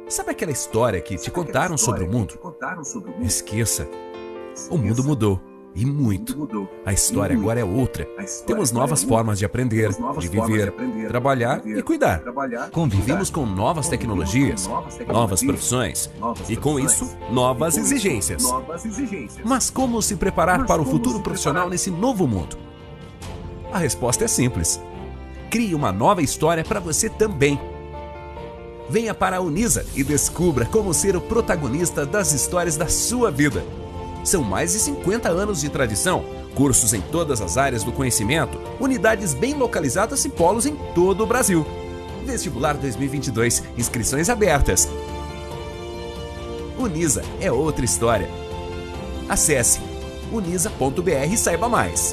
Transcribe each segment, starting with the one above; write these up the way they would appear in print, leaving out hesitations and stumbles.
Sabe aquela história que te contaram sobre o mundo? Esqueça. O mundo mudou. E muito. A história agora é outra. Temos novas formas de aprender, de viver, trabalhar e cuidar. Convivemos com novas tecnologias, novas profissões e, com isso, novas exigências. Mas como se preparar para o futuro profissional nesse novo mundo? A resposta é simples. Crie uma nova história para você também. Venha para a Unisa e descubra como ser o protagonista das histórias da sua vida. São mais de 50 anos de tradição, cursos em todas as áreas do conhecimento, unidades bem localizadas e polos em todo o Brasil. Vestibular 2022, inscrições abertas. Unisa é outra história. Acesse unisa.br e saiba mais.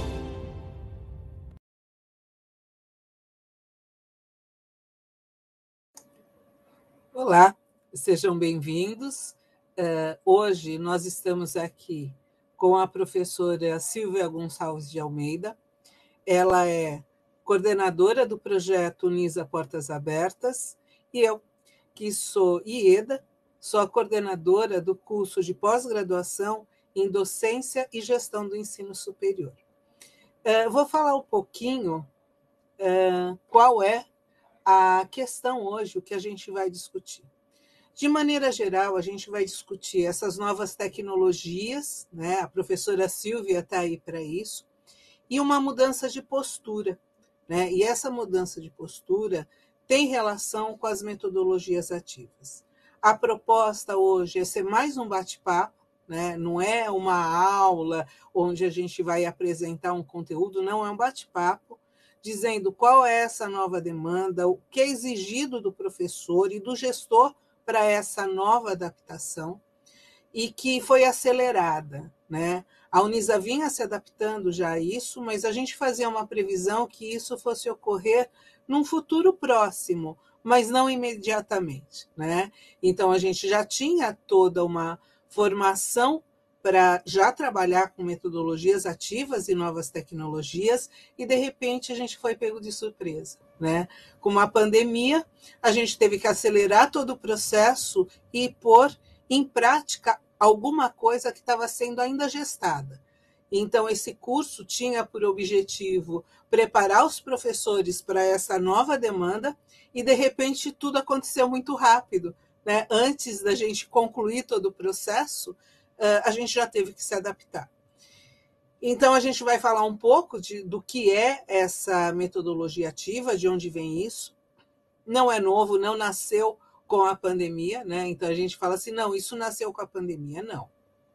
Olá, sejam bem-vindos. Hoje nós estamos aqui com a professora Silvia Gonçalves de Almeida. Ela é coordenadora do projeto Unisa Portas Abertas e eu, que sou Ieda, sou a coordenadora do curso de pós-graduação em Docência e Gestão do Ensino Superior. Vou falar um pouquinho qual é a questão hoje, o que a gente vai discutir. De maneira geral, a gente vai discutir essas novas tecnologias, né? A professora Silvia está aí para isso, e uma mudança de postura, né? E essa mudança de postura tem relação com as metodologias ativas. A proposta hoje é ser mais um bate-papo, né? Não é uma aula onde a gente vai apresentar um conteúdo, não, é um bate-papo, dizendo qual é essa nova demanda, o que é exigido do professor e do gestor para essa nova adaptação e que foi acelerada, né? A Unisa vinha se adaptando já a isso, mas a gente fazia uma previsão que isso fosse ocorrer num futuro próximo, mas não imediatamente, né? Então a gente já tinha toda uma formação para já trabalhar com metodologias ativas e novas tecnologias, e de repente a gente foi pego de surpresa, né? Com uma pandemia, a gente teve que acelerar todo o processo e pôr em prática alguma coisa que estava sendo ainda gestada. Então, esse curso tinha por objetivo preparar os professores para essa nova demanda e, de repente, tudo aconteceu muito rápido, né? Antes da gente concluir todo o processo, a gente já teve que se adaptar. Então, a gente vai falar um pouco do que é essa metodologia ativa, de onde vem isso. Não é novo, não nasceu com a pandemia, né? Então, a gente fala assim, não, isso nasceu com a pandemia. Não.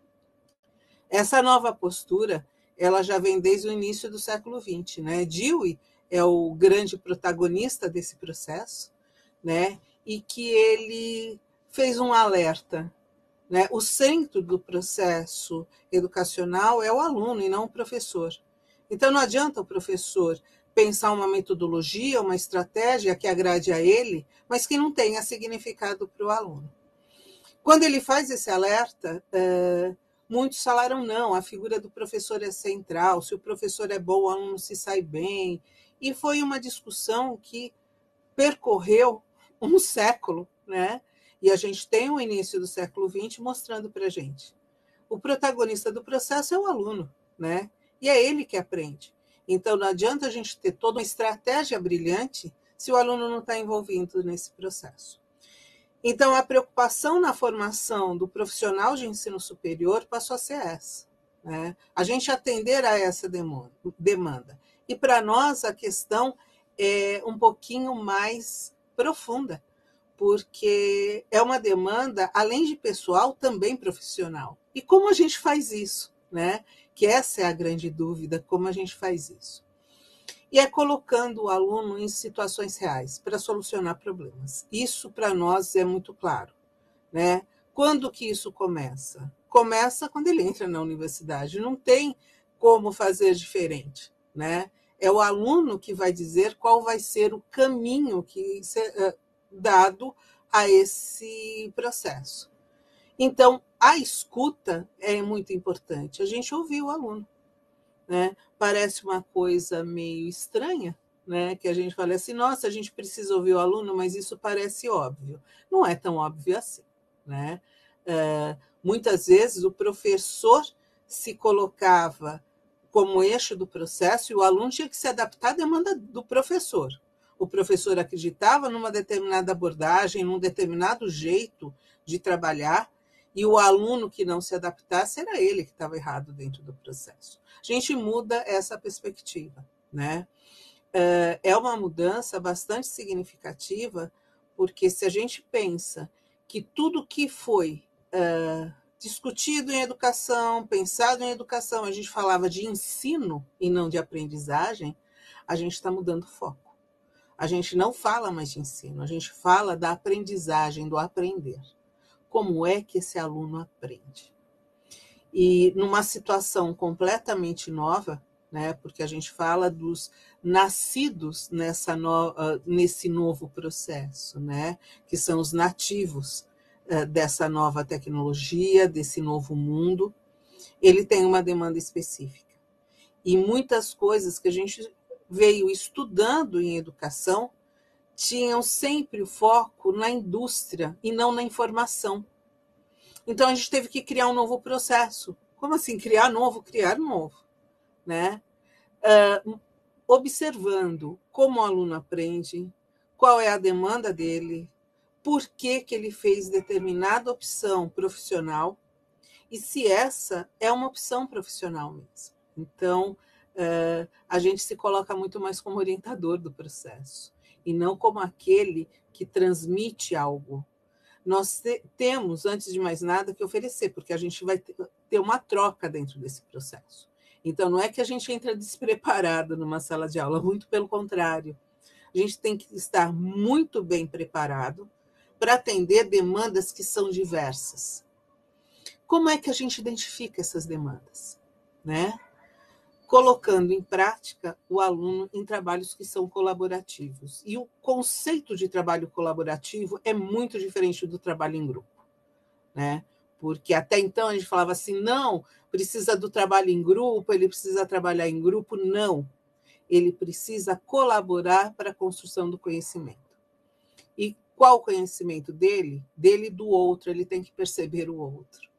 Essa nova postura, ela já vem desde o início do século XX, né? Dewey é o grande protagonista desse processo, né? E que ele fez um alerta, né? O centro do processo educacional é o aluno e não o professor. Então, não adianta o professor pensar uma metodologia, uma estratégia que agrade a ele, mas que não tenha significado para o aluno. Quando ele faz esse alerta, muitos falaram, não, a figura do professor é central, se o professor é bom, o aluno se sai bem. E foi uma discussão que percorreu um século, né? E a gente tem o início do século XX mostrando para a gente. O protagonista do processo é o aluno, né? E é ele que aprende. Então, não adianta a gente ter toda uma estratégia brilhante se o aluno não está envolvido nesse processo. Então, a preocupação na formação do profissional de ensino superior passou a ser essa, né? A gente atender a essa demanda. E, para nós, a questão é um pouquinho mais profunda, porque é uma demanda, além de pessoal, também profissional. E como a gente faz isso, né? Que essa é a grande dúvida, como a gente faz isso. E é colocando o aluno em situações reais para solucionar problemas. Isso, para nós, é muito claro, né? Quando que isso começa? Começa quando ele entra na universidade. Não tem como fazer diferente, né? É o aluno que vai dizer qual vai ser o caminho que dado a esse processo. Então, a escuta é muito importante. A gente ouviu o aluno, né? Parece uma coisa meio estranha, né, que a gente fala assim, nossa, a gente precisa ouvir o aluno, mas isso parece óbvio. Não é tão óbvio assim, né? Muitas vezes o professor se colocava como eixo do processo e o aluno tinha que se adaptar à demanda do professor. O professor acreditava numa determinada abordagem, num determinado jeito de trabalhar, e o aluno que não se adaptasse era ele que estava errado dentro do processo. A gente muda essa perspectiva, né? É uma mudança bastante significativa, porque se a gente pensa que tudo que foi discutido em educação, pensado em educação, a gente falava de ensino e não de aprendizagem, a gente está mudando o foco. A gente não fala mais de ensino, a gente fala da aprendizagem, do aprender. Como é que esse aluno aprende? E numa situação completamente nova, né, porque a gente fala dos nascidos nesse novo processo, né, que são os nativos dessa nova tecnologia, desse novo mundo, ele tem uma demanda específica. E muitas coisas que a gente veio estudando em educação tinham sempre o foco na indústria e não na informação. Então, a gente teve que criar um novo processo. Como assim? Criar novo, né? Observando como o aluno aprende, qual é a demanda dele, por que ele fez determinada opção profissional e se essa é uma opção profissional mesmo. Então, a gente se coloca muito mais como orientador do processo e não como aquele que transmite algo. Nós temos, antes de mais nada, que oferecer, porque a gente vai ter uma troca dentro desse processo. Então, não é que a gente entra despreparado numa sala de aula, muito pelo contrário. A gente tem que estar muito bem preparado para atender demandas que são diversas. Como é que a gente identifica essas demandas? Né? Colocando em prática o aluno em trabalhos que são colaborativos. E o conceito de trabalho colaborativo é muito diferente do trabalho em grupo, né? Porque até então a gente falava assim, não, precisa do trabalho em grupo, ele precisa trabalhar em grupo. Não, ele precisa colaborar para a construção do conhecimento. E qual o conhecimento dele? Dele e do outro, ele tem que perceber o outro.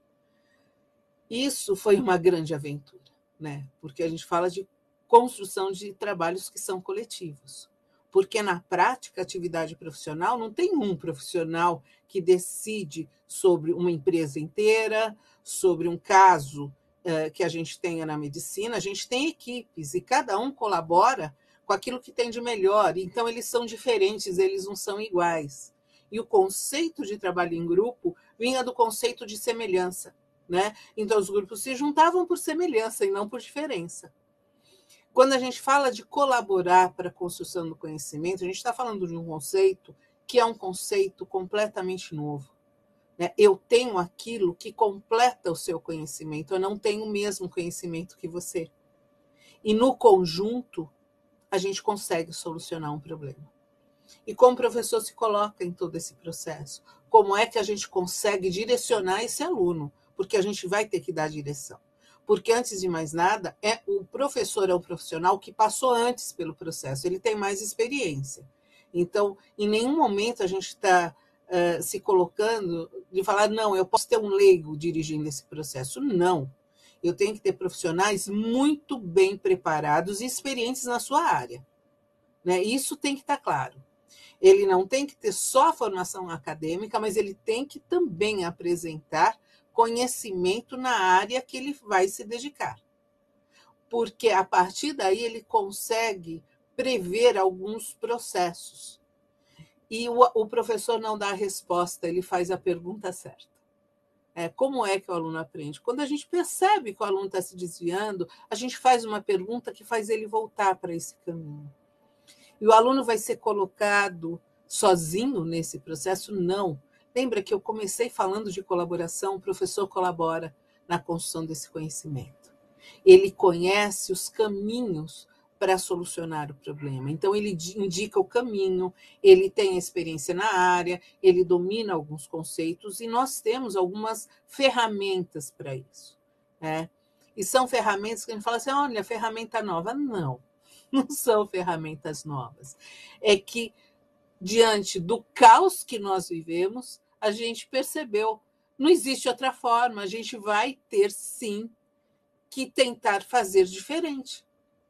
Isso foi uma grande aventura, né? Porque a gente fala de construção de trabalhos que são coletivos. Porque na prática, a atividade profissional não tem um profissional que decide sobre uma empresa inteira, sobre um caso que a gente tenha na medicina. A gente tem equipes e cada um colabora com aquilo que tem de melhor. Então, eles são diferentes, eles não são iguais. E o conceito de trabalho em grupo vinha do conceito de semelhança. Né? Então, os grupos se juntavam por semelhança e não por diferença. Quando a gente fala de colaborar para a construção do conhecimento, a gente está falando de um conceito que é um conceito completamente novo. Né? Eu tenho aquilo que completa o seu conhecimento, eu não tenho o mesmo conhecimento que você. E no conjunto, a gente consegue solucionar um problema. E como o professor se coloca em todo esse processo? Como é que a gente consegue direcionar esse aluno? Porque a gente vai ter que dar direção. Porque, antes de mais nada, o professor é um profissional que passou antes pelo processo, ele tem mais experiência. Então, em nenhum momento a gente está se colocando de falar, não, eu posso ter um leigo dirigindo esse processo. Não. Eu tenho que ter profissionais muito bem preparados e experientes na sua área. Né? Isso tem que estar claro. Ele não tem que ter só a formação acadêmica, mas ele tem que também apresentar conhecimento na área que ele vai se dedicar. Porque a partir daí ele consegue prever alguns processos. E o professor não dá a resposta, ele faz a pergunta certa. Como é que o aluno aprende? Quando a gente percebe que o aluno está se desviando, a gente faz uma pergunta que faz ele voltar para esse caminho. E o aluno vai ser colocado sozinho nesse processo? Não. Lembra que eu comecei falando de colaboração? O professor colabora na construção desse conhecimento. Ele conhece os caminhos para solucionar o problema. Então, ele indica o caminho, ele tem experiência na área, ele domina alguns conceitos e nós temos algumas ferramentas para isso. Né? E são ferramentas que a gente fala assim, olha, ferramenta nova. Não. não são ferramentas novas. É que, diante do caos que nós vivemos, a gente percebeu, não existe outra forma, a gente vai ter, sim, que tentar fazer diferente.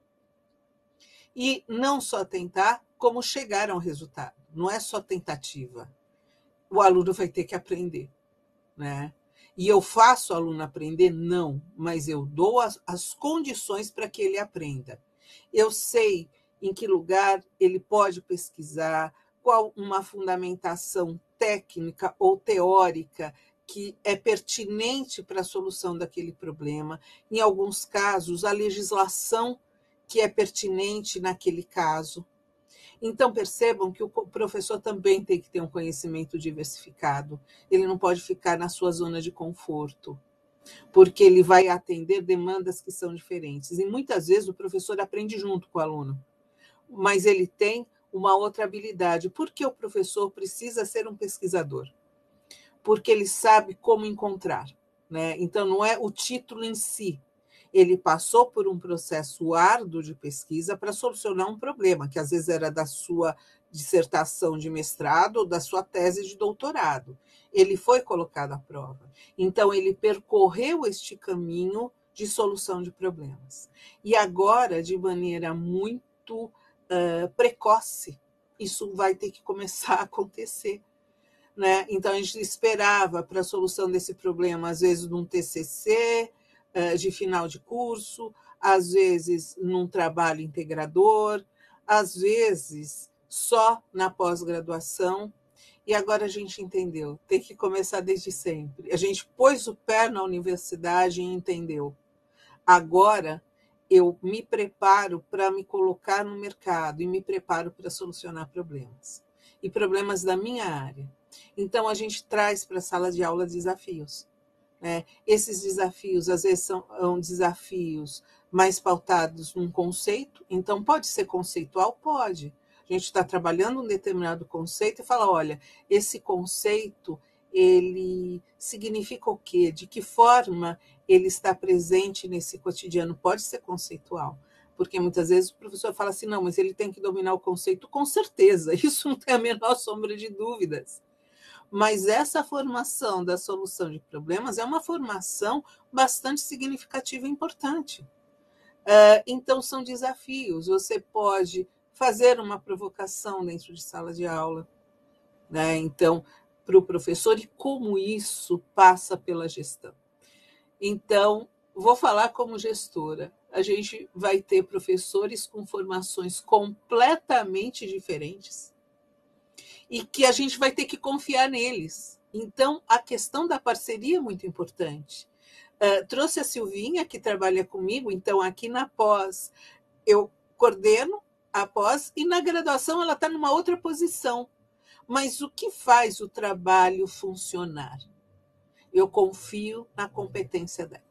E não só tentar, como chegar ao resultado. Não é só tentativa. O aluno vai ter que aprender, né? E eu faço o aluno aprender? Não, mas eu dou as condições para que ele aprenda. Eu sei em que lugar ele pode pesquisar, qual uma fundamentação técnica ou teórica que é pertinente para a solução daquele problema. Em alguns casos, a legislação que é pertinente naquele caso. Então, percebam que o professor também tem que ter um conhecimento diversificado. Ele não pode ficar na sua zona de conforto, porque ele vai atender demandas que são diferentes. E muitas vezes o professor aprende junto com o aluno, mas ele tem uma outra habilidade. Por que o professor precisa ser um pesquisador? Porque ele sabe como encontrar, né? Então, não é o título em si. Ele passou por um processo árduo de pesquisa para solucionar um problema, que às vezes era da sua dissertação de mestrado ou da sua tese de doutorado. Ele foi colocado à prova. Então, ele percorreu este caminho de solução de problemas. E agora, de maneira muito precoce, isso vai ter que começar a acontecer. Né? Então, a gente esperava para a solução desse problema, às vezes, num TCC, de final de curso, às vezes num trabalho integrador, às vezes só na pós-graduação. E agora a gente entendeu, tem que começar desde sempre. A gente pôs o pé na universidade e entendeu. Agora eu me preparo para me colocar no mercado e me preparo para solucionar problemas. E problemas da minha área. Então, a gente traz para a sala de aula desafios. Esses desafios, às vezes, são desafios mais pautados num conceito. Então, pode ser conceitual? Pode. A gente está trabalhando um determinado conceito e fala, olha, esse conceito, ele significa o quê? De que forma ele está presente nesse cotidiano? Pode ser conceitual. Porque muitas vezes o professor fala assim, não, mas ele tem que dominar o conceito. Com certeza, isso não tem a menor sombra de dúvidas. Mas essa formação da solução de problemas é uma formação bastante significativa e importante. Então, são desafios. Você pode fazer uma provocação dentro de sala de aula, né? Então, para o professor, e como isso passa pela gestão. Então, vou falar como gestora. A gente vai ter professores com formações completamente diferentes, e que a gente vai ter que confiar neles. Então, a questão da parceria é muito importante. Trouxe a Silvinha, que trabalha comigo, então aqui na pós eu coordeno a pós, e na graduação ela está numa outra posição. Mas o que faz o trabalho funcionar? Eu confio na competência dela.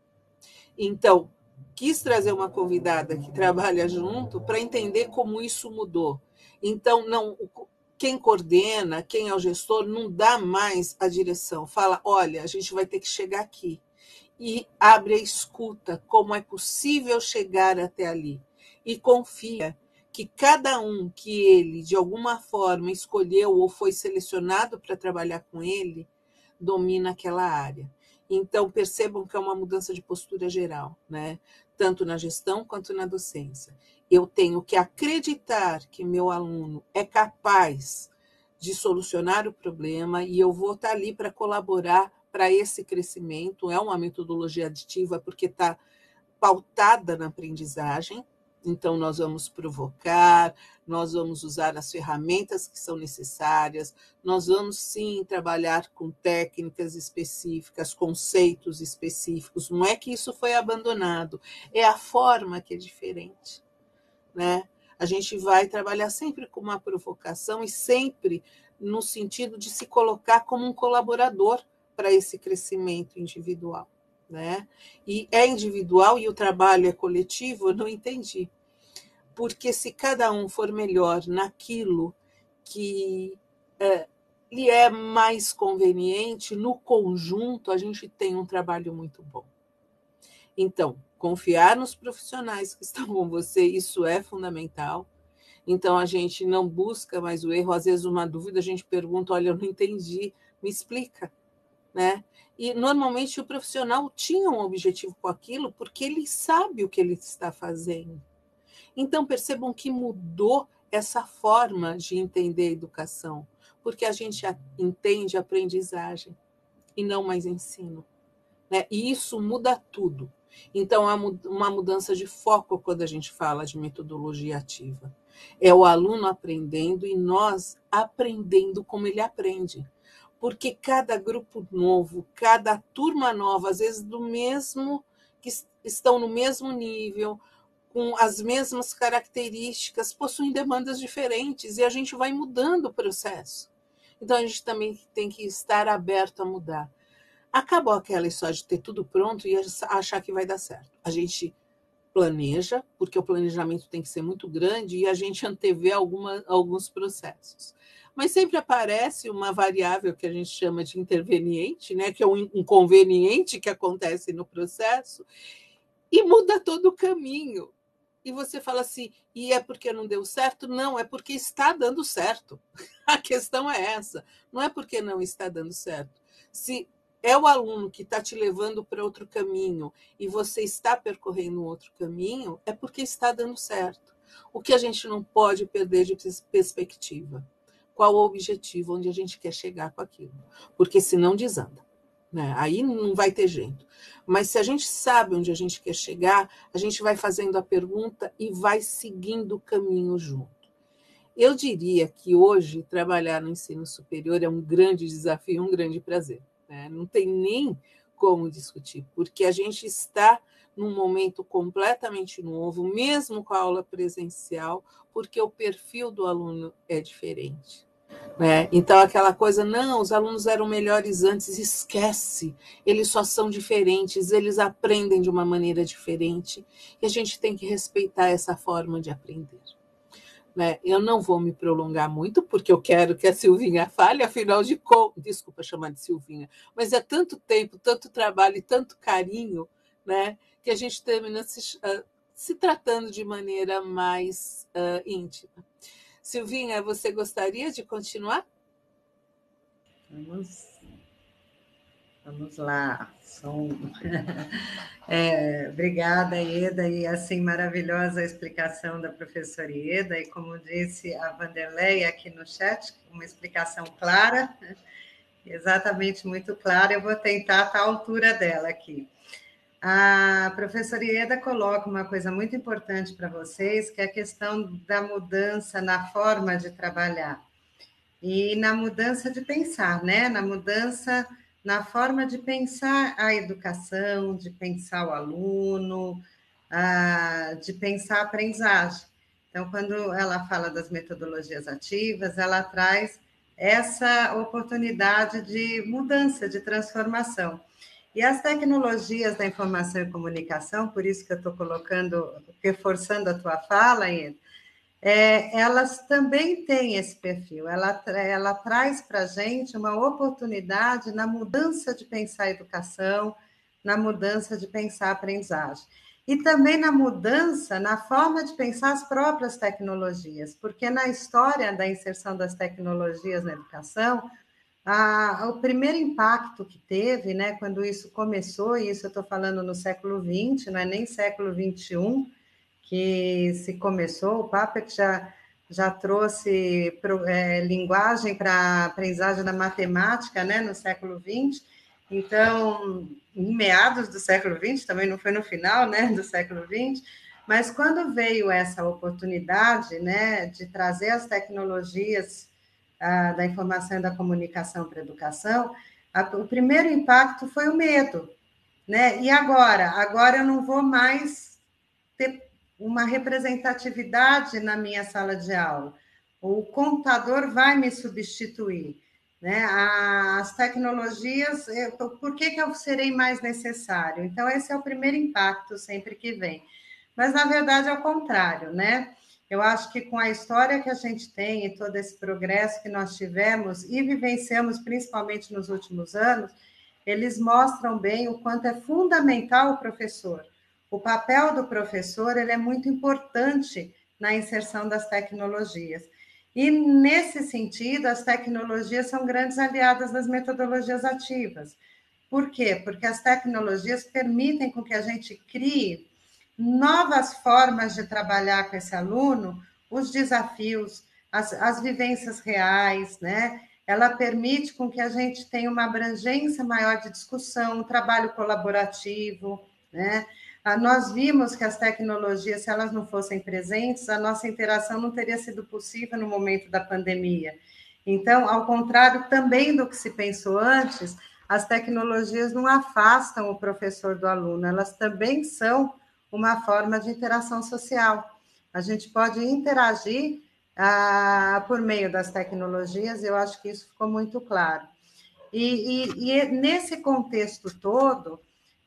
Então, quis trazer uma convidada que trabalha junto para entender como isso mudou. Então, não, quem coordena, quem é o gestor, não dá mais a direção. Fala, olha, a gente vai ter que chegar aqui. E abre a escuta, como é possível chegar até ali. E confia que cada um que ele, de alguma forma, escolheu ou foi selecionado para trabalhar com ele, domina aquela área. Então, percebam que é uma mudança de postura geral, né? Tanto na gestão quanto na docência. Eu tenho que acreditar que meu aluno é capaz de solucionar o problema e eu vou estar ali para colaborar para esse crescimento. É uma metodologia aditiva porque está pautada na aprendizagem. Então, nós vamos provocar, nós vamos usar as ferramentas que são necessárias, nós vamos, sim, trabalhar com técnicas específicas, conceitos específicos. Não é que isso foi abandonado, é a forma que é diferente, né? A gente vai trabalhar sempre com uma provocação e sempre no sentido de se colocar como um colaborador para esse crescimento individual, né? E é individual e o trabalho é coletivo, eu não entendi. Porque se cada um for melhor naquilo que lhe é mais conveniente, no conjunto a gente tem um trabalho muito bom. Então, confiar nos profissionais que estão com você, isso é fundamental. Então, a gente não busca mais o erro. Às vezes, uma dúvida, a gente pergunta, olha, eu não entendi, me explica, né? E, normalmente, o profissional tinha um objetivo com aquilo porque ele sabe o que ele está fazendo. Então, percebam que mudou essa forma de entender a educação, porque a gente entende a aprendizagem e não mais ensino, né? E isso muda tudo. Então, há uma mudança de foco quando a gente fala de metodologia ativa. É o aluno aprendendo e nós aprendendo como ele aprende. Porque cada grupo novo, cada turma nova, às vezes do mesmo, que estão no mesmo nível, com as mesmas características, possuem demandas diferentes e a gente vai mudando o processo. Então, a gente também tem que estar aberto a mudar. Acabou aquela história de ter tudo pronto e achar que vai dar certo. A gente planeja, porque o planejamento tem que ser muito grande e a gente antevê alguns processos. Mas sempre aparece uma variável que a gente chama de interveniente, né, que é um inconveniente que acontece no processo, e muda todo o caminho. E você fala assim, e é porque não deu certo? Não, é porque está dando certo. A questão é essa, não é porque não está dando certo. Se é o aluno que está te levando para outro caminho e você está percorrendo outro caminho, é porque está dando certo. O que a gente não pode perder de perspectiva? Qual o objetivo, onde a gente quer chegar com aquilo? Porque senão desanda, né? Aí não vai ter jeito. Mas se a gente sabe onde a gente quer chegar, a gente vai fazendo a pergunta e vai seguindo o caminho junto. Eu diria que hoje trabalhar no ensino superior é um grande desafio, um grande prazer, né? Não tem nem como discutir, porque a gente está num momento completamente novo, mesmo com a aula presencial, porque o perfil do aluno é diferente, né? Então, aquela coisa, não, os alunos eram melhores antes, esquece, eles só são diferentes, eles aprendem de uma maneira diferente, e a gente tem que respeitar essa forma de aprender. Né? Eu não vou me prolongar muito, porque eu quero que a Silvinha fale, afinal de contas, desculpa chamar de Silvinha, mas é tanto tempo, tanto trabalho e tanto carinho, né, que a gente termina se tratando de maneira mais íntima. Silvinha, você gostaria de continuar? Vamos lá. Obrigada, Ieda, e assim, maravilhosa a explicação da professora Ieda, e como disse a Vanderlei aqui no chat, uma explicação clara, exatamente muito clara, eu vou tentar estar à altura dela aqui. A professora Ieda coloca uma coisa muito importante para vocês, que é a questão da mudança na forma de trabalhar e na mudança de pensar, né? Na mudança na forma de pensar a educação, de pensar o aluno, de pensar a aprendizagem. Então, quando ela fala das metodologias ativas, ela traz essa oportunidade de mudança, de transformação. E as tecnologias da informação e comunicação, por isso que eu estou colocando, reforçando a tua fala, Ieda, elas também têm esse perfil, ela traz para a gente uma oportunidade na mudança de pensar a educação, na mudança de pensar a aprendizagem. E também na mudança na forma de pensar as próprias tecnologias, porque na história da inserção das tecnologias na educação, o primeiro impacto que teve, né, quando isso começou, e isso eu estou falando no século XX, não é nem século XXI, que se começou, o Papert já trouxe linguagem para aprendizagem da matemática, né, no século XX, então, em meados do século XX, também não foi no final, né, do século XX, mas quando veio essa oportunidade, né, de trazer as tecnologias da informação e da comunicação para a educação, o primeiro impacto foi o medo, né, e agora? Agora eu não vou mais ter uma representatividade na minha sala de aula. O computador vai me substituir, né? As tecnologias, por que eu serei mais necessário? Então, esse é o primeiro impacto sempre que vem. Mas, na verdade, é o contrário, né? Eu acho que com a história que a gente tem e todo esse progresso que nós tivemos e vivenciamos, principalmente nos últimos anos, eles mostram bem o quanto é fundamental o professor, o papel do professor ele é muito importante na inserção das tecnologias. E, nesse sentido, as tecnologias são grandes aliadas das metodologias ativas. Por quê? Porque as tecnologias permitem com que a gente crie novas formas de trabalhar com esse aluno, os desafios, as vivências reais, né? Ela permite com que a gente tenha uma abrangência maior de discussão, um trabalho colaborativo, né? Nós vimos que as tecnologias, se elas não fossem presentes, a nossa interação não teria sido possível no momento da pandemia. Então, ao contrário também do que se pensou antes, as tecnologias não afastam o professor do aluno, elas também são uma forma de interação social. A gente pode interagir por meio das tecnologias, eu acho que isso ficou muito claro. E nesse contexto todo,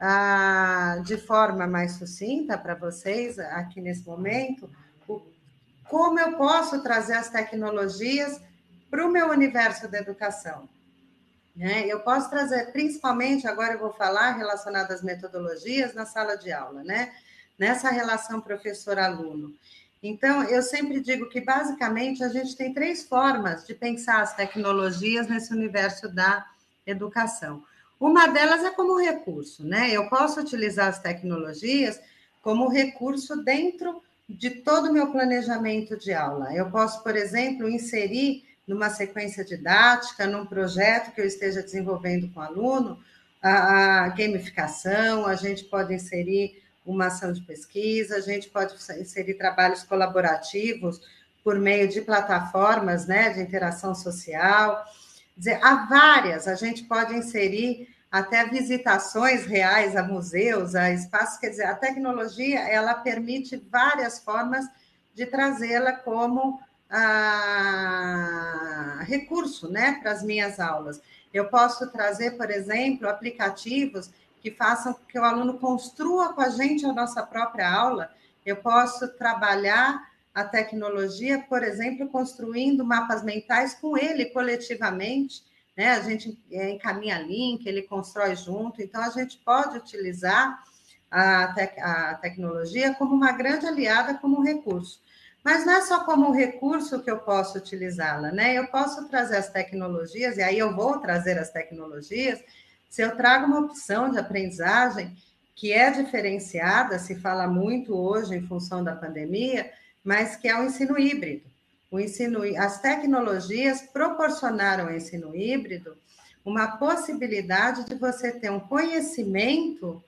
de forma mais sucinta para vocês, aqui nesse momento, como eu posso trazer as tecnologias para o meu universo da educação. Né? Eu posso trazer, principalmente, agora eu vou falar relacionado às metodologias na sala de aula, né? Nessa relação professor-aluno. Então, eu sempre digo que, basicamente, a gente tem 3 formas de pensar as tecnologias nesse universo da educação. Uma delas é como recurso, né? Eu posso utilizar as tecnologias como recurso dentro de todo o meu planejamento de aula. Eu posso, por exemplo, inserir numa sequência didática, num projeto que eu esteja desenvolvendo com o aluno, a gamificação, a gente pode inserir uma ação de pesquisa, a gente pode inserir trabalhos colaborativos por meio de plataformas, né, de interação social. Quer dizer, há várias, a gente pode inserir até visitações reais a museus, a espaços, quer dizer, a tecnologia, ela permite várias formas de trazê-la como recurso, né, para as minhas aulas. Eu posso trazer, por exemplo, aplicativos que façam com que o aluno construa com a gente a nossa própria aula. Eu posso trabalhar a tecnologia, por exemplo, construindo mapas mentais com ele coletivamente, né? A gente encaminha link, ele constrói junto, então a gente pode utilizar a tecnologia como uma grande aliada, como um recurso. Mas não é só como um recurso que eu posso utilizá-la, né? Eu posso trazer as tecnologias, e aí eu vou trazer as tecnologias, se eu trago uma opção de aprendizagem que é diferenciada, se fala muito hoje em função da pandemia, mas que é o ensino híbrido. As tecnologias proporcionaram ao ensino híbrido uma possibilidade de você ter um conhecimento,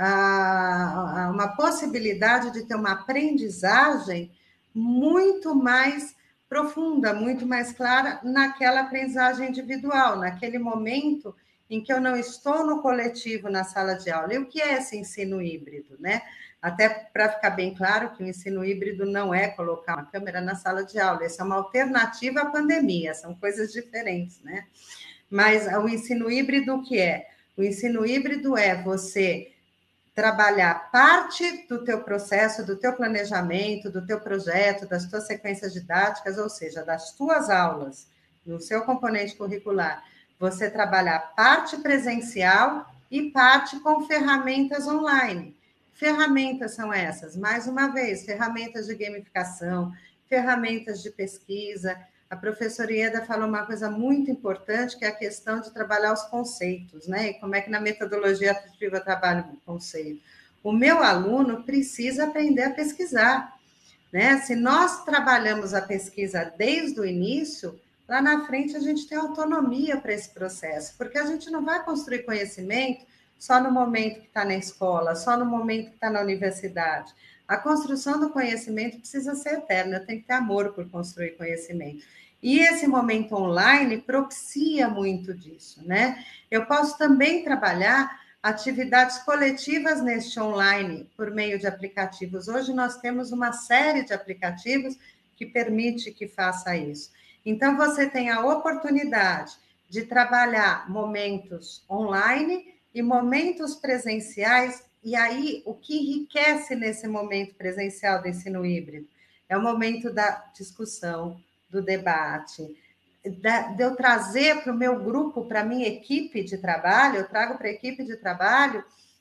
uma possibilidade de ter uma aprendizagem muito mais profunda, muito mais clara naquela aprendizagem individual, naquele momento em que eu não estou no coletivo na sala de aula. E o que é esse ensino híbrido, né? Até para ficar bem claro que o ensino híbrido não é colocar uma câmera na sala de aula, isso é uma alternativa à pandemia, são coisas diferentes, né? Mas o ensino híbrido, o que é? O ensino híbrido é você trabalhar parte do teu processo, do teu planejamento, do teu projeto, das tuas sequências didáticas, ou seja, das tuas aulas, no seu componente curricular, você trabalhar parte presencial e parte com ferramentas online. Ferramentas são essas, mais uma vez, ferramentas de gamificação, ferramentas de pesquisa. A professora Ieda falou uma coisa muito importante, que é a questão de trabalhar os conceitos, né? E como é que na metodologia ativa eu trabalho o conceito. O meu aluno precisa aprender a pesquisar, né? Se nós trabalhamos a pesquisa desde o início, lá na frente a gente tem autonomia para esse processo, porque a gente não vai construir conhecimento só no momento que está na escola, só no momento que está na universidade. A construção do conhecimento precisa ser eterna, eu tenho que ter amor por construir conhecimento. E esse momento online propicia muito disso, né? Eu posso também trabalhar atividades coletivas neste online por meio de aplicativos. Hoje nós temos uma série de aplicativos que permite que faça isso. Então, você tem a oportunidade de trabalhar momentos online e momentos presenciais, e aí o que enriquece nesse momento presencial do ensino híbrido é o momento da discussão, do debate, de eu trazer para o meu grupo, para a minha equipe de trabalho, eu trago para a equipe de trabalho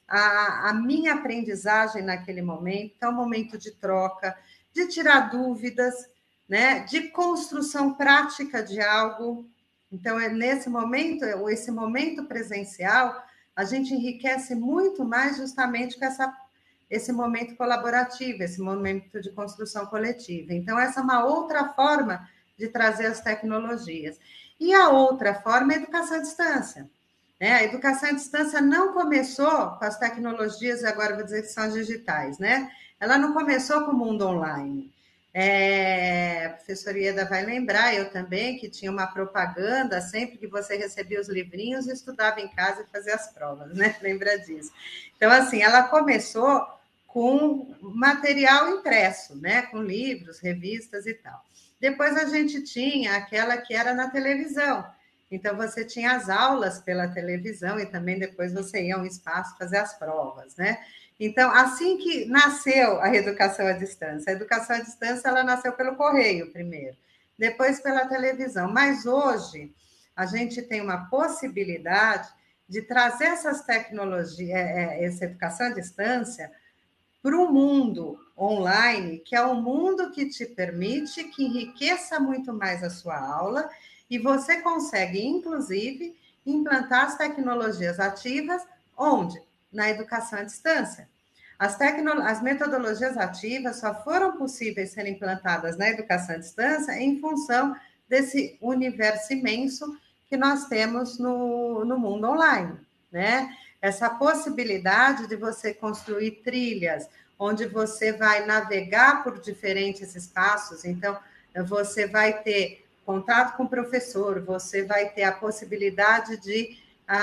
a minha aprendizagem naquele momento. Então, é um momento de troca, de tirar dúvidas, né? De construção prática de algo. Então, nesse momento, esse momento presencial, a gente enriquece muito mais justamente com esse momento colaborativo, esse momento de construção coletiva. Então, essa é uma outra forma de trazer as tecnologias. E a outra forma é a educação à distância. Né? A educação à distância não começou com as tecnologias, agora vou dizer que são as digitais, né? Ela não começou com o mundo online. A professora Ieda vai lembrar, eu também, que tinha uma propaganda, sempre que você recebia os livrinhos, estudava em casa e fazia as provas, né? Lembra disso? Então, assim, ela começou com material impresso, né? Com livros, revistas e tal. Depois a gente tinha aquela que era na televisão. Então, você tinha as aulas pela televisão e também depois você ia a um espaço fazer as provas, né? Então, assim que nasceu a educação à distância ela nasceu pelo correio primeiro, depois pela televisão. Mas hoje a gente tem uma possibilidade de trazer essas tecnologias, essa educação à distância, para o mundo online, que é um mundo que te permite que enriqueça muito mais a sua aula e você consegue, inclusive, implantar as tecnologias ativas onde? Na educação à distância. As metodologias ativas só foram possíveis ser implantadas na educação à distância em função desse universo imenso que nós temos no mundo online, né? Essa possibilidade de você construir trilhas, onde você vai navegar por diferentes espaços, então você vai ter contato com o professor, você vai ter a possibilidade de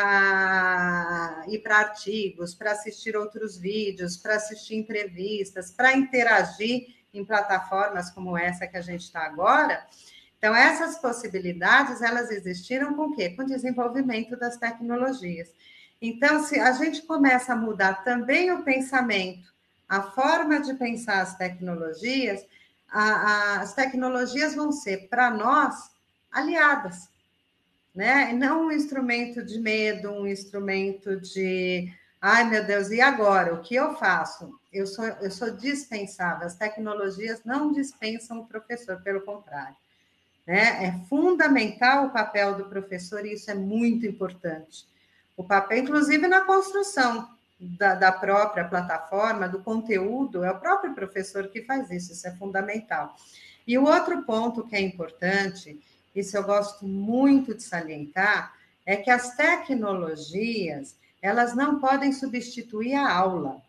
ir para artigos, para assistir outros vídeos, para assistir entrevistas, para interagir em plataformas como essa que a gente está agora. Então, essas possibilidades, elas existiram com o quê? Com o desenvolvimento das tecnologias. Então, se a gente começa a mudar também o pensamento, a forma de pensar as tecnologias vão ser, para nós, aliadas, né? Não um instrumento de medo, um instrumento de, ai meu Deus, e agora? O que eu faço? Eu sou dispensável, as tecnologias não dispensam o professor, pelo contrário. Né? É fundamental o papel do professor e isso é muito importante. O papel, inclusive, na construção da própria plataforma, do conteúdo, é o próprio professor que faz isso é fundamental. E o outro ponto que é importante, isso eu gosto muito de salientar, é que as tecnologias, elas não podem substituir a aula.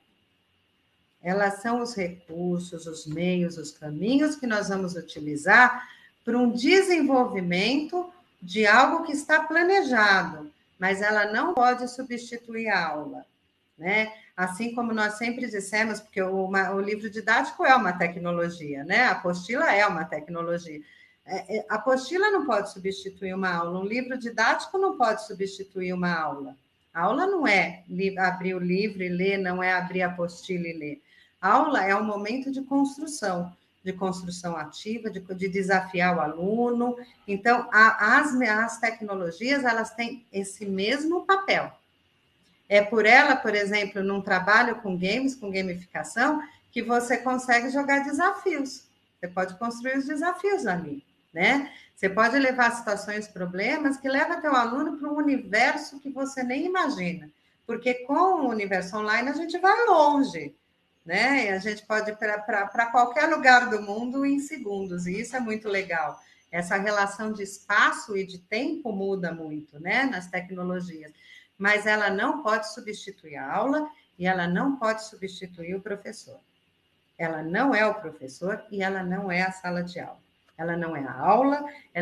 Elas são os recursos, os meios, os caminhos que nós vamos utilizar para um desenvolvimento de algo que está planejado, mas ela não pode substituir a aula, né? Assim como nós sempre dissemos, porque o livro didático é uma tecnologia, né? A apostila é uma tecnologia. A apostila não pode substituir uma aula, um livro didático não pode substituir uma aula. A aula não é abrir o livro e ler, não é abrir a apostila e ler. A aula é um momento de construção ativa, de desafiar o aluno. Então, as tecnologias, elas têm esse mesmo papel. É por ela, por exemplo, num trabalho com games, com gamificação, que você consegue jogar desafios. Você pode construir os desafios ali, né? Você pode levar situações, problemas, que leva teu aluno para um universo que você nem imagina. Porque com o universo online a gente vai longe, né? E a gente pode ir para qualquer lugar do mundo em segundos, e isso é muito legal. Essa relação de espaço e de tempo muda muito, né? Nas tecnologias. Mas ela não pode substituir a aula e ela não pode substituir o professor. Ela não é o professor e ela não é a sala de aula. Ela não é a aula,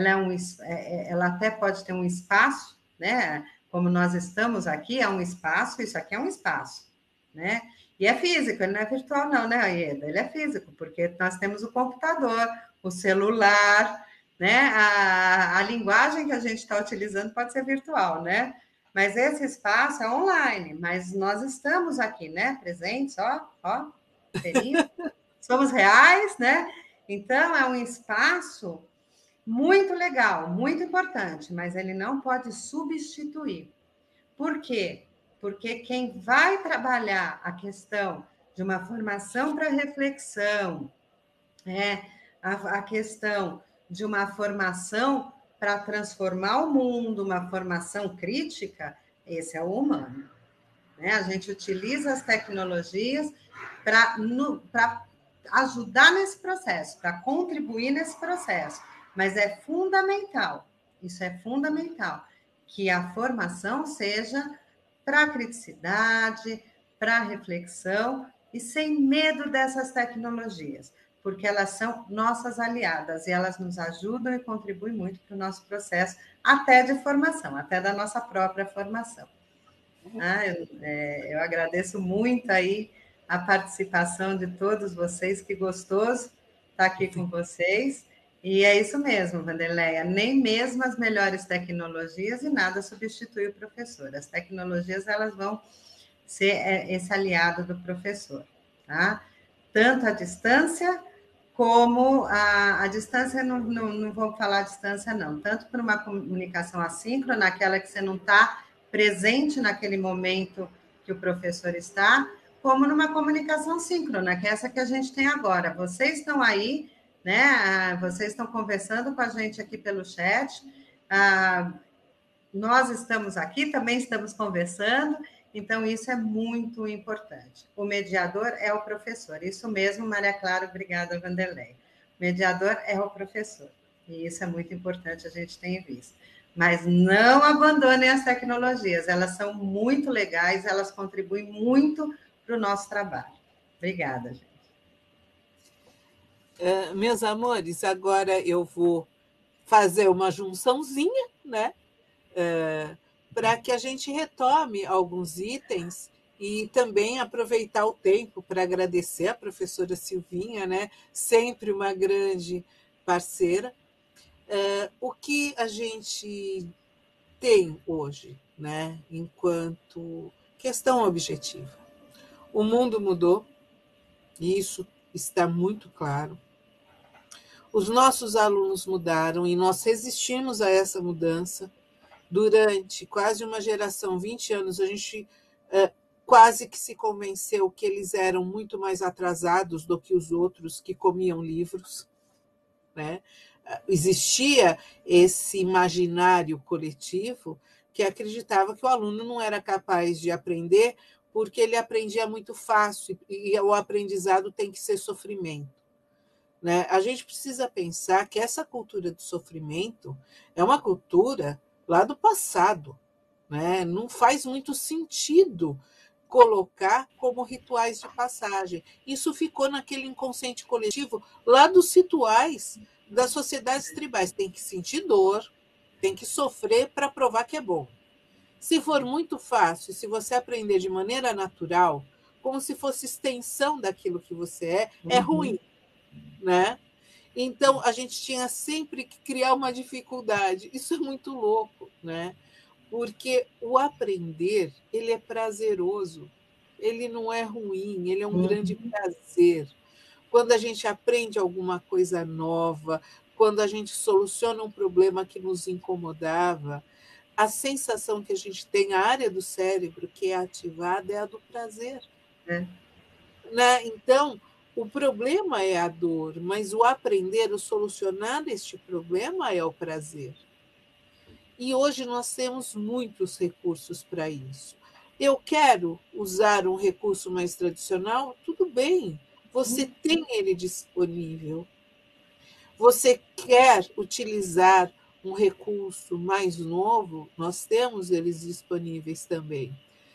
ela até pode ter um espaço, né? Como nós estamos aqui, é um espaço, isso aqui é um espaço, né? E é físico, ele não é virtual não, né, Ieda? Ele é físico, porque nós temos o computador, o celular, né? A linguagem que a gente está utilizando pode ser virtual, né? Mas esse espaço é online, mas nós estamos aqui, né? Presentes, ó, ferinho. Somos reais, né? Então, é um espaço muito legal, muito importante, mas ele não pode substituir. Por quê? porque quem vai trabalhar a questão de uma formação para reflexão, a questão de uma formação para transformar o mundo, uma formação crítica, esse é o humano. Né? A gente utiliza as tecnologias para ajudar nesse processo, para contribuir nesse processo, mas é fundamental, isso é fundamental, que a formação seja para criticidade, para reflexão e sem medo dessas tecnologias, porque elas são nossas aliadas e elas nos ajudam e contribuem muito para o nosso processo, até de formação, até da nossa própria formação. Eu agradeço muito aí a participação de todos vocês, que gostoso estar aqui com vocês. E é isso mesmo, Wanderleia, nem mesmo as melhores tecnologias e nada substitui o professor. As tecnologias elas vão ser esse aliado do professor, tá? Tanto a distância como a distância, não vou falar distância, não, tanto por uma comunicação assíncrona, aquela que você não está presente naquele momento que o professor está, como numa comunicação síncrona, que é essa que a gente tem agora. Vocês estão aí, né? Vocês estão conversando com a gente aqui pelo chat, nós estamos aqui, também estamos conversando, então isso é muito importante. O mediador é o professor, isso mesmo, Maria Clara, obrigada, Wanderleia. O mediador é o professor, e isso é muito importante, a gente tem visto. Mas não abandonem as tecnologias, elas são muito legais, elas contribuem muito para o nosso trabalho. Obrigada, gente. Meus amores, agora eu vou fazer uma junçãozinha, né? Para que a gente retome alguns itens e também aproveitar o tempo para agradecer a professora Silvinha, né? Sempre uma grande parceira. O que a gente tem hoje, né? Enquanto questão objetiva. O mundo mudou, e isso está muito claro. Os nossos alunos mudaram e nós resistimos a essa mudança. Durante quase uma geração, 20 anos, a gente quase que se convenceu que eles eram muito mais atrasados do que os outros que comiam livros, né? Existia esse imaginário coletivo que acreditava que o aluno não era capaz de aprender porque ele aprendia muito fácil e o aprendizado tem que ser sofrimento. Né? A gente precisa pensar que essa cultura do sofrimento é uma cultura lá do passado. Né? Não faz muito sentido colocar como rituais de passagem. Isso ficou naquele inconsciente coletivo lá dos rituais das sociedades tribais. Tem que sentir dor, tem que sofrer para provar que é bom. Se for muito fácil, se você aprender de maneira natural, como se fosse extensão daquilo que você é ruim. Né? Então, a gente tinha sempre que criar uma dificuldade. Isso é muito louco, né? Porque o aprender, ele é prazeroso, ele não é ruim, ele é um grande prazer. Quando a gente aprende alguma coisa nova, quando a gente soluciona um problema que nos incomodava, a sensação que a gente tem, a área do cérebro que é ativada é a do prazer. Né? Então, o problema é a dor, mas o aprender, o solucionar este problema é o prazer. E hoje nós temos muitos recursos para isso. Eu quero usar um recurso mais tradicional? Tudo bem, você tem ele disponível. Você quer utilizar um recurso mais novo? Nós temos eles disponíveis também.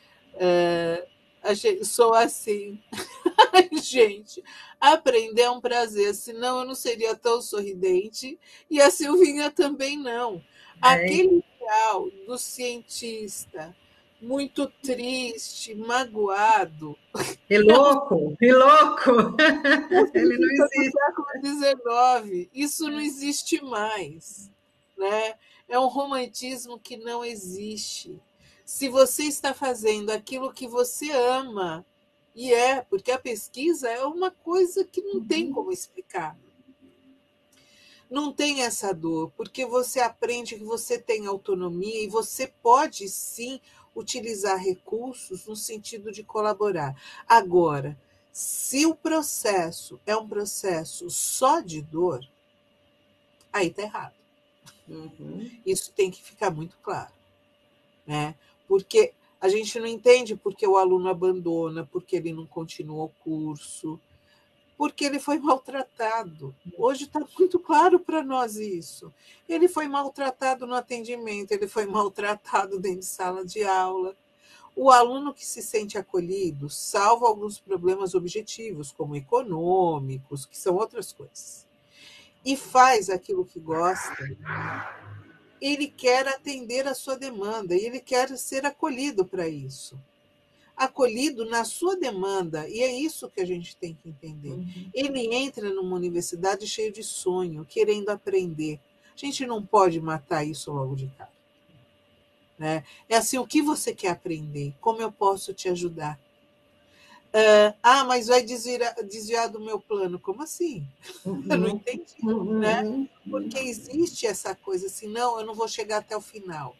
Sou assim. Gente, aprender é um prazer, senão eu não seria tão sorridente e a Silvinha também não. Aquele ideal do cientista muito triste, magoado. Que louco, que louco! Ele não existe. No século XIX, isso não existe mais. Né? É um romantismo que não existe. Se você está fazendo aquilo que você ama, e porque a pesquisa é uma coisa que não tem como explicar. Não tem essa dor, porque você aprende que você tem autonomia e você pode, sim, utilizar recursos no sentido de colaborar. Agora, se o processo é um processo só de dor, aí está errado. Isso tem que ficar muito claro, né? Porque a gente não entende porque o aluno abandona, porque ele não continua o curso, porque ele foi maltratado. Hoje está muito claro para nós isso. Ele foi maltratado no atendimento, ele foi maltratado dentro de sala de aula. O aluno que se sente acolhido, salvo alguns problemas objetivos, como econômicos, que são outras coisas, e faz aquilo que gosta, ele quer atender a sua demanda, e ele quer ser acolhido para isso. Acolhido na sua demanda, e é isso que a gente tem que entender. Ele entra numa universidade cheio de sonho, querendo aprender. A gente não pode matar isso logo de cara, né? É assim, o que você quer aprender? Como eu posso te ajudar? Mas vai desviar do meu plano. Como assim? Eu não entendi, né? Porque existe essa coisa assim, não, eu não vou chegar até o final.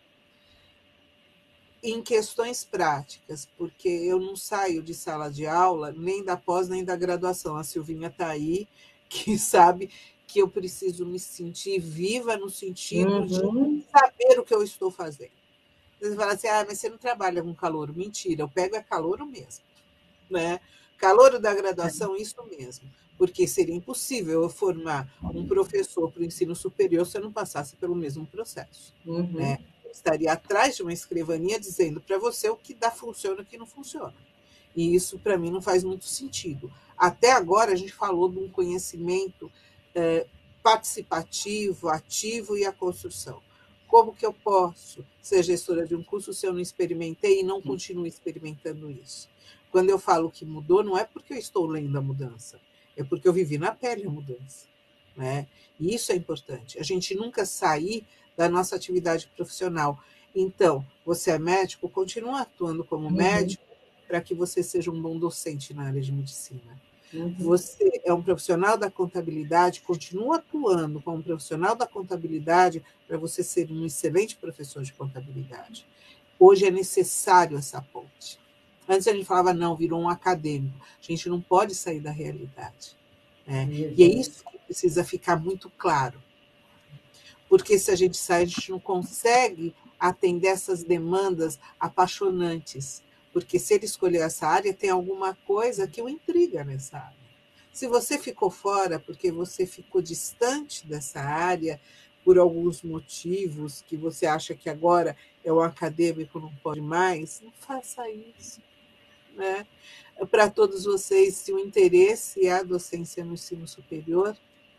Em questões práticas, porque eu não saio de sala de aula, nem da pós, nem da graduação. A Silvinha está aí, que sabe que eu preciso me sentir viva no sentido de saber o que eu estou fazendo. Você fala assim, mas você não trabalha com calouro. Mentira, eu pego calouro mesmo, né? Calouro da graduação, isso mesmo. Porque seria impossível eu formar um professor para o ensino superior se eu não passasse pelo mesmo processo, né? Estaria atrás de uma escrivaninha dizendo para você o que funciona e o que não funciona. E isso, para mim, não faz muito sentido. Até agora, a gente falou de um conhecimento participativo, ativo e a construção. Como que eu posso ser gestora de um curso se eu não experimentei e não continuo experimentando isso? Quando eu falo que mudou, não é porque eu estou lendo a mudança, é porque eu vivi na pele a mudança, né? E isso é importante. A gente nunca sair da nossa atividade profissional. Então, você é médico, continua atuando como médico para que você seja um bom docente na área de medicina. Você é um profissional da contabilidade, continua atuando como profissional da contabilidade para você ser um excelente professor de contabilidade. Hoje é necessário essa ponte. Antes a gente falava, não, virou um acadêmico. A gente não pode sair da realidade, né? E é isso que precisa ficar muito claro. Porque se a gente sai, a gente não consegue atender essas demandas apaixonantes. Porque se ele escolher essa área, tem alguma coisa que o intriga nessa área. Se você ficou fora porque você ficou distante dessa área, por alguns motivos, que você acha que agora é um acadêmico, não pode mais, não faça isso, né? Para todos vocês, se o interesse é a docência no ensino superior,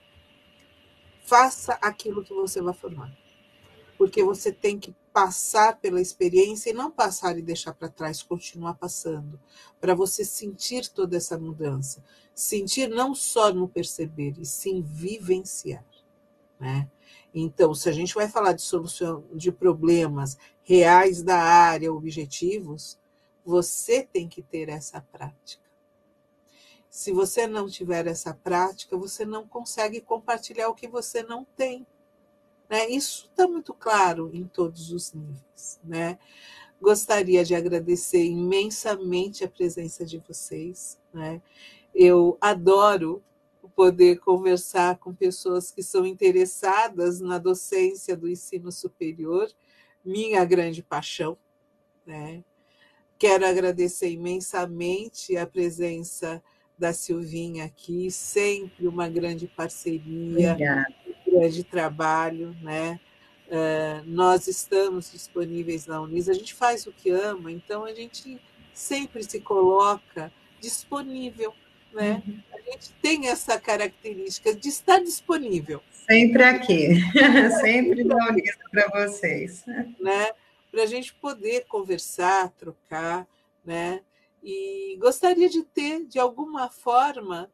faça aquilo que você vai formar. Porque você tem que passar pela experiência e não passar e deixar para trás, continuar passando, para você sentir toda essa mudança. Sentir não só no perceber, e sim vivenciar, né? Então, se a gente vai falar de solução de problemas reais da área, objetivos, você tem que ter essa prática. Se você não tiver essa prática, você não consegue compartilhar o que você não tem. Isso está muito claro em todos os níveis, né? Gostaria de agradecer imensamente a presença de vocês, né? Eu adoro poder conversar com pessoas que são interessadas na docência do ensino superior, minha grande paixão, né? Quero agradecer imensamente a presença da Silvinha aqui, sempre uma grande parceria. Obrigada. Grande trabalho, né? Nós estamos disponíveis na Unis, a gente faz o que ama, então a gente sempre se coloca disponível, né? A gente tem essa característica de estar disponível. Sempre aqui, sempre na Unis para vocês. Né? Para a gente poder conversar, trocar, né? E gostaria de ter, de alguma forma,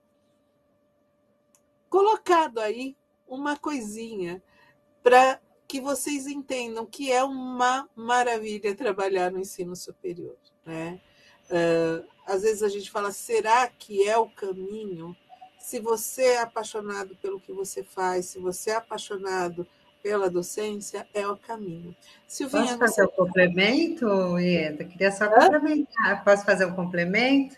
colocado aí uma coisinha para que vocês entendam que é uma maravilha trabalhar no ensino superior, né? Às vezes a gente fala, será que é o caminho? Se você é apaixonado pelo que você faz, se você é apaixonado pela docência é o caminho. Silvinha, Posso fazer um complemento, Ieda? Queria só Hã? complementar. Posso fazer um complemento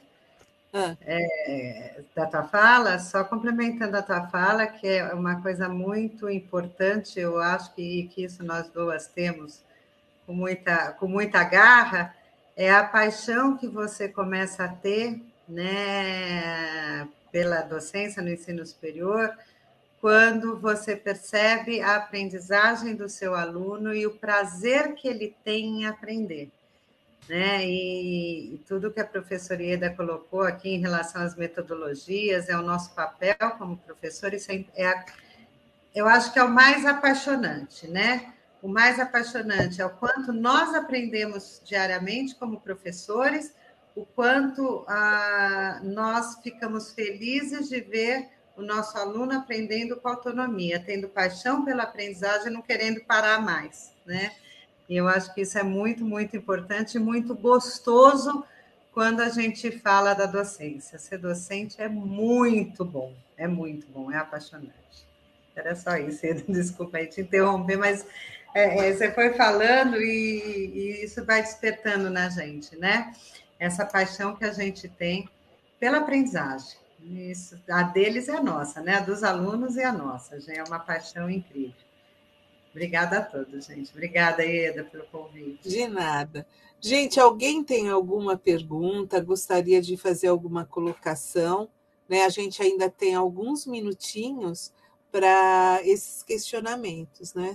da tua fala? Só complementando a tua fala, que é uma coisa muito importante, eu acho que isso nós duas temos com muita garra, é a paixão que você começa a ter, né, pela docência no ensino superior, quando você percebe a aprendizagem do seu aluno e o prazer que ele tem em aprender, né? E tudo que a professora Ieda colocou aqui em relação às metodologias, é o nosso papel como professor, isso eu acho que é o mais apaixonante, né? O mais apaixonante é o quanto nós aprendemos diariamente como professores, o quanto nós ficamos felizes de ver o nosso aluno aprendendo com autonomia, tendo paixão pela aprendizagem, não querendo parar mais, né? E eu acho que isso é muito, muito importante e muito gostoso quando a gente fala da docência. Ser docente é muito bom, é apaixonante. Era só isso, desculpa aí te interromper, mas você foi falando e isso vai despertando na gente, né? Essa paixão que a gente tem pela aprendizagem. Isso, a deles é a nossa, né? A dos alunos é a nossa, já é uma paixão incrível. Obrigada a todos, gente. Obrigada, Ieda, pelo convite. De nada. Gente, alguém tem alguma pergunta? Gostaria de fazer alguma colocação? Né? A gente ainda tem alguns minutinhos para esses questionamentos, né?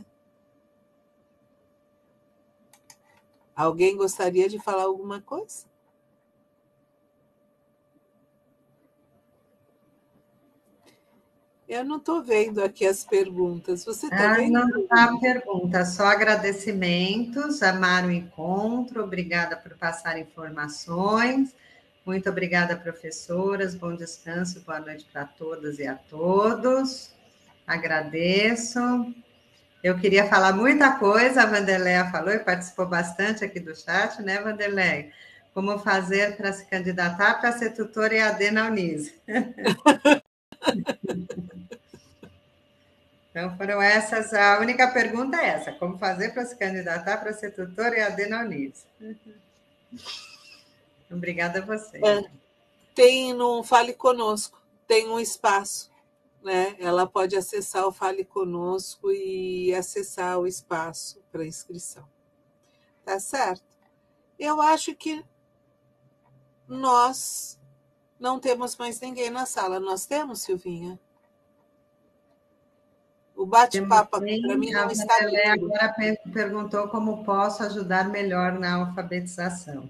Alguém gostaria de falar alguma coisa? Eu não estou vendo aqui as perguntas. Você está vendo? Não está pergunta, só agradecimentos, amaram o encontro, obrigada por passar informações, muito obrigada, professoras, bom descanso, boa noite para todas e a todos, agradeço. Eu queria falar muita coisa, a Vanderleia falou e participou bastante aqui do chat, né, Vanderleia? Como fazer para se candidatar para ser tutora EAD na Unise. Então, foram essas, a única pergunta é essa, como fazer para se candidatar para ser tutor EAD na Unis? Obrigada a vocês. Tem no Fale Conosco, tem um espaço, né? Ela pode acessar o Fale Conosco e acessar o espaço para inscrição. Tá certo? Eu acho que nós não temos mais ninguém na sala. Nós temos, Silvinha? O bate-papo aqui para mim não está lindo. Agora perguntou como posso ajudar melhor na alfabetização.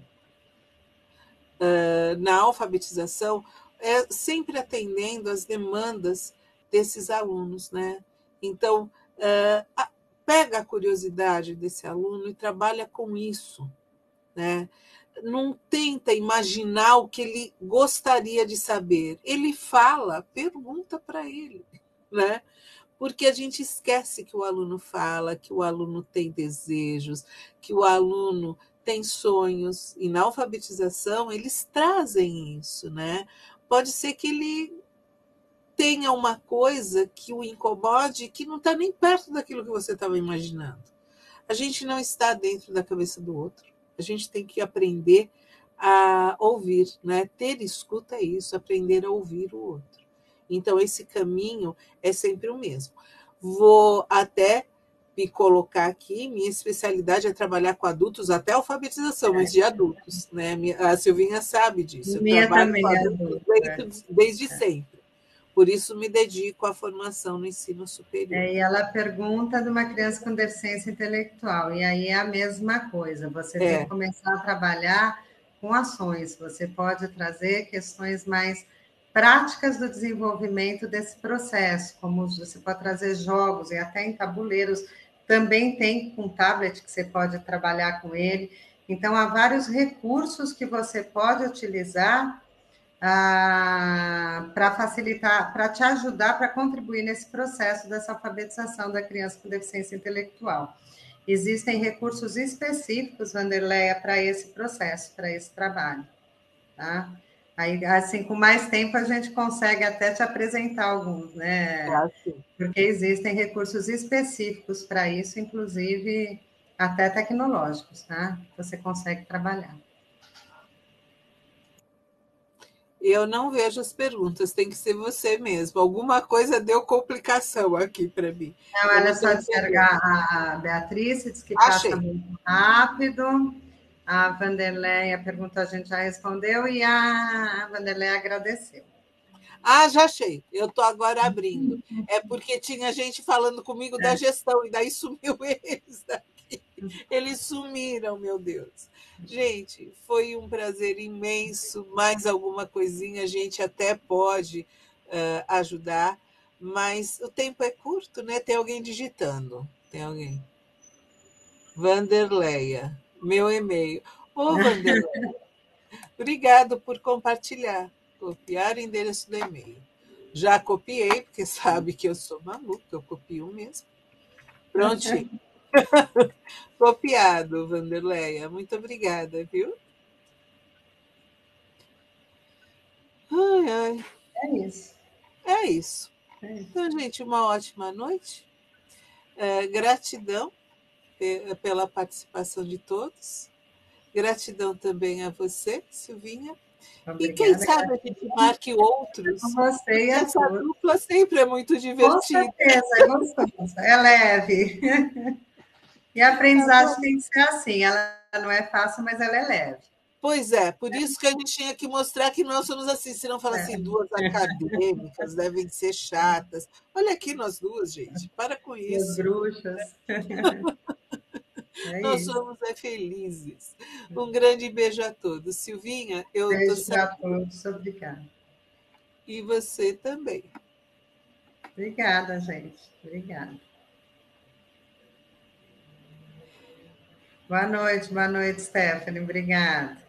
Na alfabetização, sempre atendendo às demandas desses alunos, né? Então, pega a curiosidade desse aluno e trabalha com isso, né? Não tenta imaginar o que ele gostaria de saber. Ele fala, pergunta para ele, né? Porque a gente esquece que o aluno fala, que o aluno tem desejos, que o aluno tem sonhos, e na alfabetização eles trazem isso, né? Pode ser que ele tenha uma coisa que o incomode, que não está nem perto daquilo que você estava imaginando. A gente não está dentro da cabeça do outro. A gente tem que aprender a ouvir, né? Ter escuta é isso, aprender a ouvir o outro. Então, esse caminho é sempre o mesmo. Vou até me colocar aqui, minha especialidade é trabalhar com adultos até a alfabetização, mas de adultos, né? A Silvinha sabe disso. Eu trabalho com adultos desde sempre. Por isso, me dedico à formação no ensino superior. E ela pergunta de uma criança com deficiência intelectual, e aí é a mesma coisa, você tem que começar a trabalhar com ações, você pode trazer questões mais práticas do desenvolvimento desse processo, como você pode trazer jogos, e até em tabuleiros, também tem com tablet que você pode trabalhar com ele, então há vários recursos que você pode utilizar para facilitar, para te ajudar, para contribuir nesse processo dessa alfabetização da criança com deficiência intelectual. Existem recursos específicos, Vanderleia, para esse processo, para esse trabalho. Tá? Aí, assim, com mais tempo, a gente consegue até te apresentar alguns, né? assim. Porque existem recursos específicos para isso, inclusive até tecnológicos, tá? Você consegue trabalhar. Eu não vejo as perguntas, tem que ser você mesmo. Alguma coisa deu complicação aqui para mim. Não, Eu olha não só, estou dizer, entendendo. a Beatriz diz que passa Achei. muito rápido. A Vanderleia perguntou, a gente já respondeu, e a Vanderleia agradeceu. Ah, já achei. Eu estou agora abrindo. É porque tinha gente falando comigo da gestão, e daí sumiu eles daqui. Eles sumiram, meu Deus. Gente, foi um prazer imenso. Mais alguma coisinha a gente até pode ajudar, mas o tempo é curto, né? Tem alguém digitando. Tem alguém. Vanderleia, meu e-mail. Ô, Vanderleia, obrigado por compartilhar. Copiar o endereço do e-mail. Já copiei, porque sabe que eu sou maluca, eu copio mesmo. Prontinho. Copiado, Vanderleia. Muito obrigada, viu? Ai, ai. É isso. É isso. É isso. Então, gente, uma ótima noite. Gratidão pela participação de todos. Gratidão também a você, Silvinha. E quem Obrigada, sabe a gente marque com outros, você e porque a essa todos. dupla sempre é muito Com divertida. certeza, é gostoso, é leve. E a aprendizagem tem que ser assim, ela não é fácil, mas ela é leve. Pois é, por isso que a gente tinha que mostrar que nós somos assim, se não fala assim, duas acadêmicas devem ser chatas. Olha aqui nós duas, gente, para com As isso. bruxas. É Nós isso. somos felizes. Um grande beijo a todos. Silvinha, eu estou Beijo para saindo. todos, obrigada. E você também. Obrigada, gente. Obrigada. Boa noite, Stephanie. Obrigada.